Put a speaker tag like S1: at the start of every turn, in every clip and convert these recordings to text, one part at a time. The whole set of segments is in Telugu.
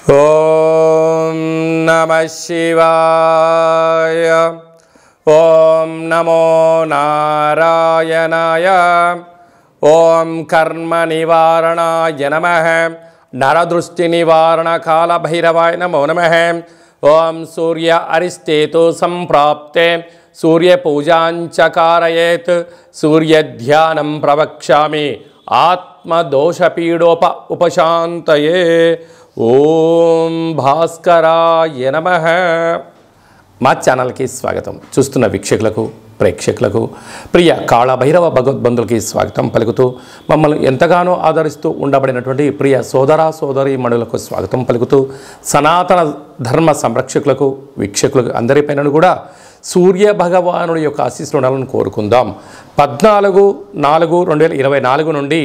S1: ఓం నమః శివాయ. ఓం నమో నారాయణాయ. ఓం కర్మ నివారణాయ నమః. నరదృష్టి నివారణ కాల భైరవాయ నమో నమః. ఓం సూర్య అరిష్టేతు సంప్రాప్తే సూర్య పూజాంచ కారయేత్. సూర్య ధ్యానం ప్రవక్ష్యామి ఆత్మదోషపీడోప ఉపశాంతయే. ఓం భాస్కరాయ నమః. మా ఛానల్కి స్వాగతం. చూస్తున్న వీక్షకులకు ప్రేక్షకులకు ప్రియ కాళభైరవ భగవద్బంధులకి స్వాగతం పలుకుతూ మమ్మల్ని ఎంతగానో ఆదరిస్తూ ఉండబడినటువంటి ప్రియ సోదర సోదరీమణులకు స్వాగతం పలుకుతూ సనాతన ధర్మ సంరక్షకులకు వీక్షకులకు అందరిపైన కూడా సూర్య భగవానుడి యొక్క ఆశీస్సులు ఉండాలని కోరుకుందాం. 14/4/2024 నుండి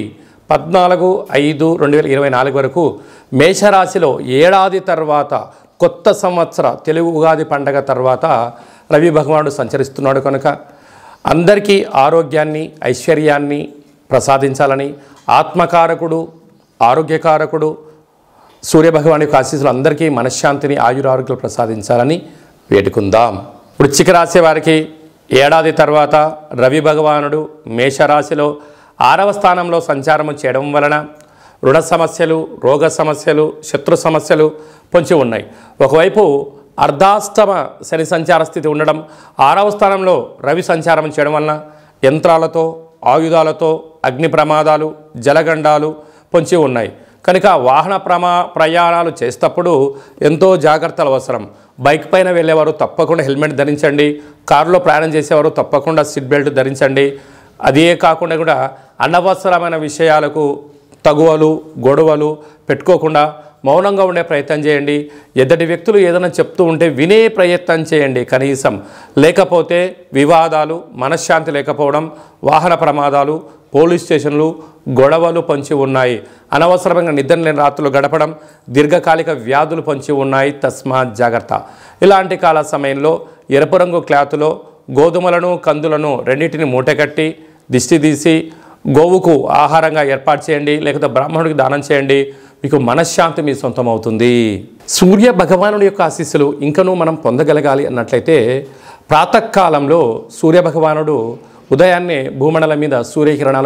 S1: 14/5/2024 వరకు మేషరాశిలో ఏడాది తర్వాత కొత్త సంవత్సర తెలుగు ఉగాది పండగ తర్వాత రవి భగవానుడు సంచరిస్తున్నాడు కనుక అందరికీ ఆరోగ్యాన్ని ఐశ్వర్యాన్ని ప్రసాదించాలని ఆత్మకారకుడు ఆరోగ్యకారకుడు సూర్యభగవాని యొక్క ఆశీస్సులు అందరికీ మనశ్శాంతిని ఆయురారోగ్యాలు ప్రసాదించాలని వేడుకుందాం. వృశ్చిక రాశి వారికి ఏడాది తర్వాత రవి భగవానుడు మేషరాశిలో 6వ స్థానంలో సంచారము చేయడం వలన రుణ సమస్యలు, రోగ సమస్యలు, శత్రు సమస్యలు పొంచి ఉన్నాయి. ఒకవైపు అర్ధాష్టమ శని సంచార స్థితి ఉండడం, 6వ స్థానంలో రవి సంచారం చేయడం వలన యంత్రాలతో, ఆయుధాలతో అగ్ని ప్రమాదాలు, జలగండాలు పొంచి ఉన్నాయి. కనుక వాహన ప్రయాణాలు చేసేటప్పుడు ఎంతో జాగ్రత్తలు అవసరం. బైక్ పైన వెళ్ళేవారు తప్పకుండా హెల్మెట్ ధరించండి. కారులో ప్రయాణం చేసేవారు తప్పకుండా సీట్ బెల్ట్ ధరించండి. అదే కాకుండా కూడా అనవసరమైన విషయాలకు తగువలు గొడవలు పెట్టుకోకుండా మౌనంగా ఉండే ప్రయత్నం చేయండి. ఎదుటి వ్యక్తులు ఏదైనా చెప్తూ ఉంటే వినే ప్రయత్నం చేయండి కనీసం. లేకపోతే వివాదాలు, మనశ్శాంతి లేకపోవడం, వాహన ప్రమాదాలు, పోలీస్ స్టేషన్లు, గొడవలు పొంచి ఉన్నాయి. అనవసరమైన నిద్ర లేని రాత్రులు గడపడం, దీర్ఘకాలిక వ్యాధులు పొంచి ఉన్నాయి. తస్మాత్ జాగ్రత్త. ఇలాంటి కాల సమయంలో ఎరుపు రంగు క్లాతులో గోధుమలను కందులను రెండింటిని మూటకట్టి దిష్టి తీసి గోవుకు ఆహారంగా ఏర్పాటు చేయండి. లేకపోతే బ్రాహ్మణుడికి దానం చేయండి. మీకు మనశ్శాంతి మీ సొంతం అవుతుంది. సూర్య భగవానుడి యొక్క ఆశీస్సులు ఇంకనూ మనం పొందగలగాలి అన్నట్లయితే ప్రాతకాలంలో సూర్యభగవానుడు ఉదయాన్నే భూమండలం మీద సూర్యకిరణాలు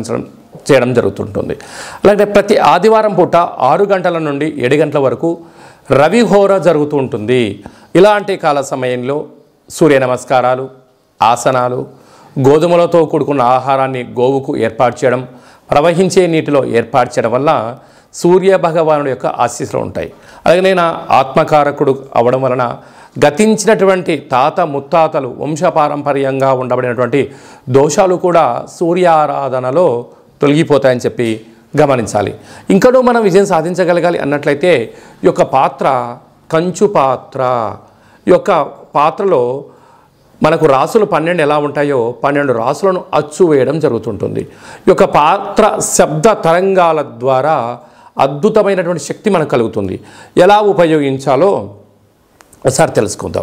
S1: చేయడం జరుగుతుంటుంది. అలాగే ప్రతి ఆదివారం పూట 6 గంటల నుండి 7 గంటల వరకు రవిహోర జరుగుతూ ఉంటుంది. ఇలాంటి కాల సమయంలో సూర్య నమస్కారాలు, ఆసనాలు, గోధుమలతో కూడుకున్న ఆహారాన్ని గోవుకు ఏర్పాటు చేయడం, ప్రవహించే నీటిలో ఏర్పాటు చేయడం వల్ల సూర్య భగవానుడి యొక్క ఆశీస్సులు ఉంటాయి. అలాగే నేను ఆత్మకారకుడు అవడం వలన గతించినటువంటి తాత ముత్తాతలు వంశపారంపర్యంగా ఉండబడినటువంటి దోషాలు కూడా సూర్య ఆరాధనలో తొలగిపోతాయని చెప్పి గమనించాలి. ఇంకనూ మనం విజయం సాధించగలగాలి అన్నట్లయితే ఈ యొక్క పాత్ర కంచు పాత్ర. ఈ యొక్క పాత్రలో మనకు రాసులు 12 ఎలా ఉంటాయో 12 రాసులను అచ్చు వేయడం జరుగుతుంటుంది. ఈ యొక్క పాత్ర శబ్ద తరంగాల ద్వారా అద్భుతమైనటువంటి శక్తి మనకు కలుగుతుంది. ఎలా ఉపయోగించాలో ఒకసారి తెలుసుకుందాం.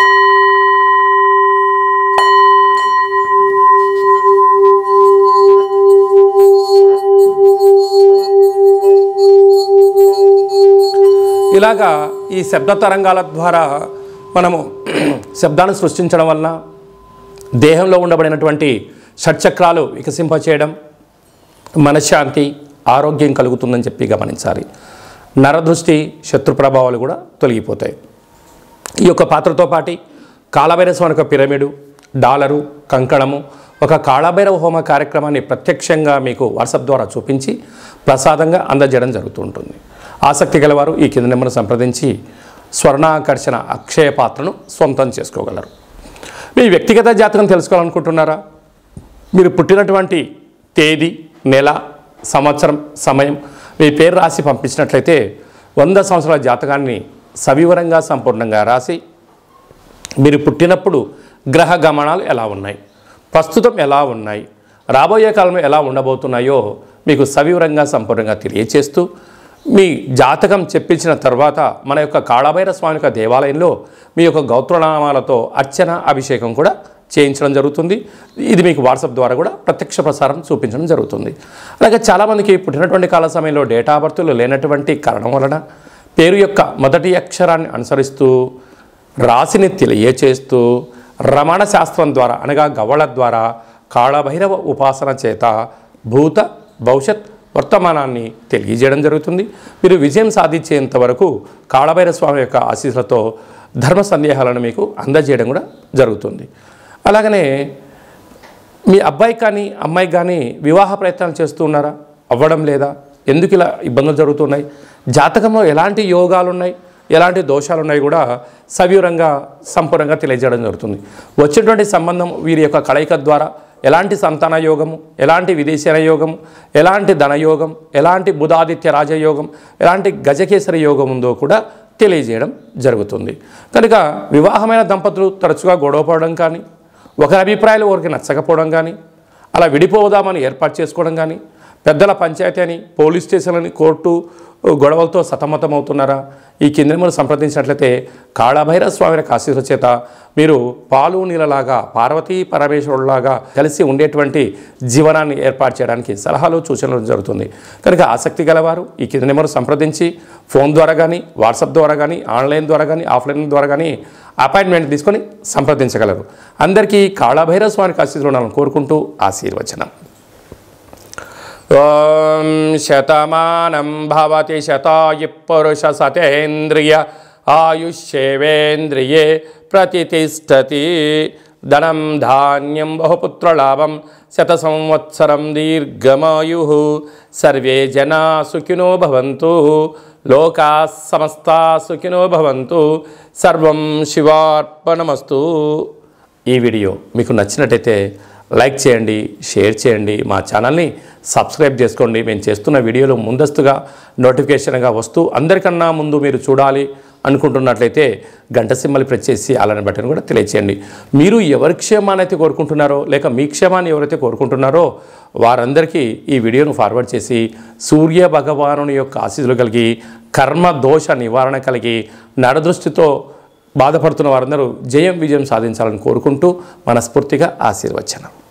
S1: ఇలాగా ఈ శబ్ద తరంగాల ద్వారా మనము శబ్దాన్ని సృష్టించడం వలన దేహంలో ఉండబడినటువంటి షట్చక్రాలు వికసింపచేయడం, మనశ్శాంతి, ఆరోగ్యం కలుగుతుందని చెప్పి గమనించాలి. నరదృష్టి, శత్రు ప్రభావాలు కూడా తొలగిపోతాయి. ఈ యొక్క పాత్రతో పాటు కాళభైరవ యొక్క పిరమిడు, డాలరు, కంకణము, ఒక కాళభైరవ హోమ కార్యక్రమాన్ని ప్రత్యక్షంగా మీకు వాట్సాప్ ద్వారా చూపించి ప్రసాదంగా అందజేయడం జరుగుతూ ఉంటుంది. ఆసక్తి గలవారు ఈ కింద నెంబర్ను సంప్రదించి స్వర్ణాకర్షణ అక్షయ పాత్రను సొంతం చేసుకోగలరు. మీ వ్యక్తిగత జాతకం తెలుసుకోవాలనుకుంటున్నారా? మీరు పుట్టినటువంటి తేదీ, నెల, సంవత్సరం, సమయం మీ పేరు రాసి పంపించినట్లయితే 100 సంవత్సరాల జాతకాన్ని సవివరంగా సంపూర్ణంగా రాసి మీరు పుట్టినప్పుడు గ్రహ గమనాలు ఎలా ఉన్నాయి, ప్రస్తుతం ఎలా ఉన్నాయి, రాబోయే కాలంలో ఎలా ఉండబోతున్నాయో మీకు సవివరంగా సంపూర్ణంగా తెలియచేస్తూ మీ జాతకం చెప్పించిన తర్వాత మన యొక్క కాళభైరవ స్వామి యొక్క దేవాలయంలో మీ యొక్క గోత్రనామాలతో అర్చన, అభిషేకం కూడా చేయించడం జరుగుతుంది. ఇది మీకు వాట్సాప్ ద్వారా కూడా ప్రత్యక్ష ప్రసారం చూపించడం జరుగుతుంది. అలాగే చాలామందికి పుట్టినటువంటి కాల సమయంలో డేటా బర్త్లు లేనటువంటి కారణం వలన పేరు యొక్క మొదటి అక్షరాన్ని అనుసరిస్తూ రాశిని తెలియచేస్తూ రమణ శాస్త్రం ద్వారా అనగా గవ్వళ ద్వారా కాళభైరవ ఉపాసన చేత భూత భవిష్యత్ వర్తమానాన్ని తెలియజేయడం జరుగుతుంది. మీరు విజయం సాధించేంత వరకు కాళభైరవ స్వామి యొక్క ఆశీస్సులతో ధర్మ సందేహాలను మీకు అందజేయడం కూడా జరుగుతుంది. అలాగనే మీ అబ్బాయి కానీ అమ్మాయికి కానీ వివాహ ప్రయత్నాలు చేస్తూ ఉన్నారా? అవ్వడం లేదా? ఎందుకు ఇలా ఇబ్బందులు జరుగుతున్నాయి? జాతకంలో ఎలాంటి యోగాలు ఉన్నాయి, ఎలాంటి దోషాలు ఉన్నాయి కూడా సవివరంగా సంపూర్ణంగా తెలియజేయడం జరుగుతుంది. వచ్చినటువంటి సంబంధం వీరి యొక్క కలయిక ద్వారా ఎలాంటి సంతాన యోగము, ఎలాంటి విదేశీయ యోగము, ఎలాంటి ధనయోగం, ఎలాంటి బుధాదిత్య రాజయోగం, ఎలాంటి గజకేసరి యోగం ఉందో కూడా తెలియజేయడం జరుగుతుంది. కనుక వివాహమైన దంపతులు తరచుగా గొడవపడడం కానీ, ఒకరి అభిప్రాయాలు ఒకరికి నచ్చకపోవడం కానీ, అలా విడిపోదామని ఏర్పాటు చేసుకోవడం కానీ, పెద్దల పంచాయతీ అని, పోలీస్ స్టేషన్లని, కోర్టు గొడవలతో సతమతమవుతున్నారా? ఈ కింద మనం సంప్రదించినట్లయితే కాళభైరవ స్వామి యొక్క ఆశీస్సుల చేత మీరు పాలు నీళ్ళలాగా పార్వతీ పరమేశ్వరులాగా కలిసి ఉండేటువంటి జీవనాన్ని ఏర్పాటు చేయడానికి సలహాలు సూచనలు జరుగుతుంది. కనుక ఆసక్తి గలవారు ఈ కింద నెంబర్ సంప్రదించి ఫోన్ ద్వారా కానీ, వాట్సాప్ ద్వారా కానీ, ఆన్లైన్ ద్వారా కానీ, ఆఫ్లైన్ ద్వారా కానీ అపాయింట్మెంట్ తీసుకొని సంప్రదించగలరు. అందరికీ కాళభైరవ స్వామికి ఆశీస్సులు ఉండాలని కోరుకుంటూ ఆశీర్వచనం. ఓం శతమానం భవతి శతాయు పురుష సతేంద్రియ ఆయుష్యేవేంద్రియే ప్రతిష్టతి. ధనం ధాన్యం బహుపుత్రలాభం శత సంవత్సరం దీర్ఘమాయు. సర్వే జనా సుఖినో భవంతు. లోకా సమస్తా సుఖినో భవంతు. సర్వం శివార్పణమస్తు. ఈ వీడియో మీకు నచ్చినట్టయితే లైక్ చేయండి, షేర్ చేయండి, మా ఛానల్ని సబ్స్క్రైబ్ చేసుకోండి. మేము చేస్తున్న వీడియోలు ముందస్తుగా నోటిఫికేషన్గా వస్తూ అందరికన్నా ముందు మీరు చూడాలి అనుకుంటున్నట్లయితే గంట సింబల్ ప్రెస్ చేసి అలానే బటన్ కూడా తెలియచేయండి. మీరు ఎవరి క్షేమాన్ని అయితే కోరుకుంటున్నారో లేక మీ క్షేమాన్ని ఎవరైతే కోరుకుంటున్నారో వారందరికీ ఈ వీడియోను ఫార్వర్డ్ చేసి సూర్య భగవానుని యొక్క ఆశీస్సులు కలిగి కర్మ దోష నివారణ కలిగి నరదృష్టితో బాధపడుతున్న వారందరూ జయం విజయం సాధించాలని కోరుకుంటూ మనస్ఫూర్తిగా ఆశీర్వచనం.